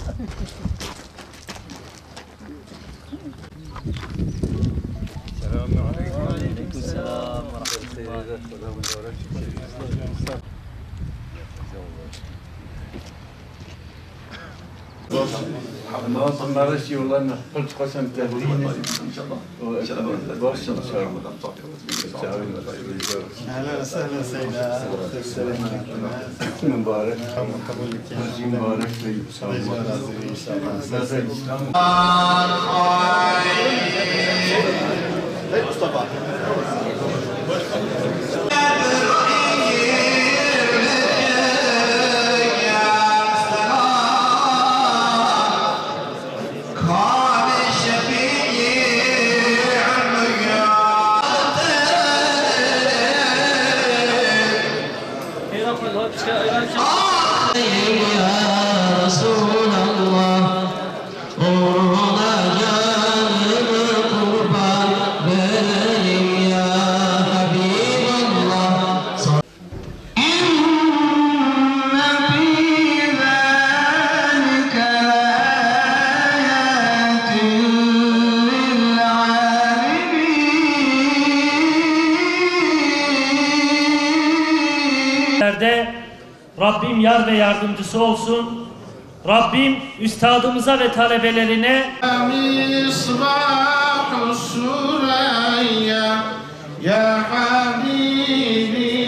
وعليكم السلام ورحمة الله. ناصر مرشي والله انه قلت قسم تهديني ان شاء الله. اهلا وسهلا سيدنا مبارك مبارك لي مصطفى يا رسول الله قرنا جانب قربان بين يا حبيب الله إن في ذلك لآيات lill'alimin. Rabbim yar ve yardımcısı olsun. Rabbim üstadımıza ve talebelerine Misbah-ı Süreyya ya Habibi